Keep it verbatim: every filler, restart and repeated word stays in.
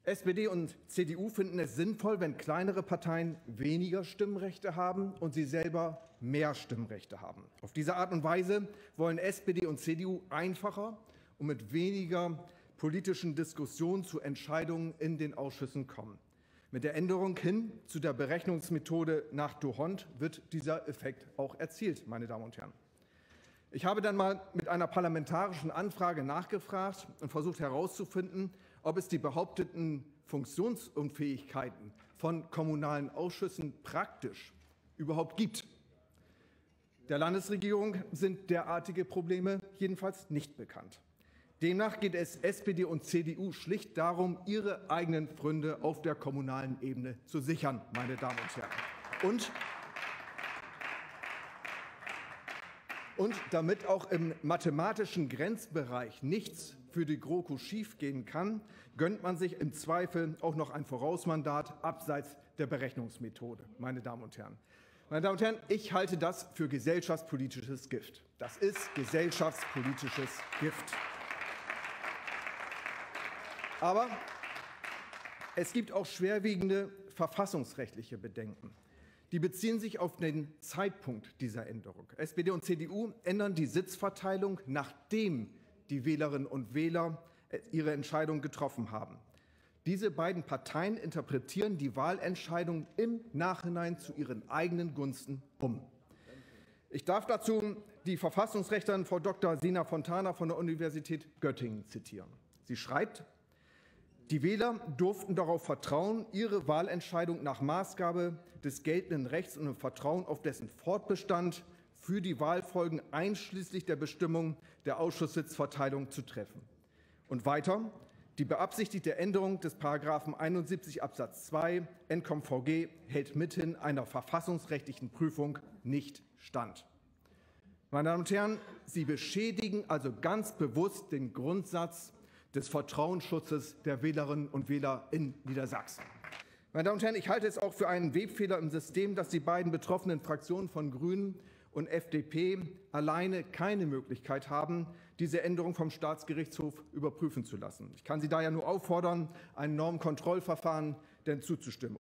S P D und C D U finden es sinnvoll, wenn kleinere Parteien weniger Stimmrechte haben und sie selber mehr Stimmrechte haben. Auf diese Art und Weise wollen S P D und C D U einfacher und mit weniger politischen Diskussionen zu Entscheidungen in den Ausschüssen kommen. Mit der Änderung hin zu der Berechnungsmethode nach D'Hondt wird dieser Effekt auch erzielt, meine Damen und Herren. Ich habe dann mal mit einer parlamentarischen Anfrage nachgefragt und versucht herauszufinden, ob es die behaupteten Funktionsunfähigkeiten von kommunalen Ausschüssen praktisch überhaupt gibt. Der Landesregierung sind derartige Probleme jedenfalls nicht bekannt. Demnach geht es S P D und C D U schlicht darum, ihre eigenen Pfründe auf der kommunalen Ebene zu sichern, meine Damen und Herren. Und Und damit auch im mathematischen Grenzbereich nichts für die GroKo schiefgehen kann, gönnt man sich im Zweifel auch noch ein Vorausmandat abseits der Berechnungsmethode, meine Damen und Herren. Meine Damen und Herren, ich halte das für gesellschaftspolitisches Gift. Das ist gesellschaftspolitisches Gift. Aber es gibt auch schwerwiegende verfassungsrechtliche Bedenken. Die beziehen sich auf den Zeitpunkt dieser Änderung. S P D und C D U ändern die Sitzverteilung, nachdem die Wählerinnen und Wähler ihre Entscheidung getroffen haben. Diese beiden Parteien interpretieren die Wahlentscheidung im Nachhinein zu ihren eigenen Gunsten um. Ich darf dazu die Verfassungsrechtlerin Frau Doktor Sina Fontana von der Universität Göttingen zitieren. Sie schreibt: Die Wähler durften darauf vertrauen, ihre Wahlentscheidung nach Maßgabe des geltenden Rechts und im Vertrauen auf dessen Fortbestand für die Wahlfolgen einschließlich der Bestimmung der Ausschusssitzverteilung zu treffen. Und weiter: Die beabsichtigte Änderung des Paragraphen einundsiebzig Absatz zwei N K V G hält mithin einer verfassungsrechtlichen Prüfung nicht stand. Meine Damen und Herren, Sie beschädigen also ganz bewusst den Grundsatz des Vertrauensschutzes der Wählerinnen und Wähler in Niedersachsen. Meine Damen und Herren, ich halte es auch für einen Webfehler im System, dass die beiden betroffenen Fraktionen von Grünen und F D P alleine keine Möglichkeit haben, diese Änderung vom Staatsgerichtshof überprüfen zu lassen. Ich kann Sie daher nur auffordern, einem Normkontrollverfahren denn zuzustimmen.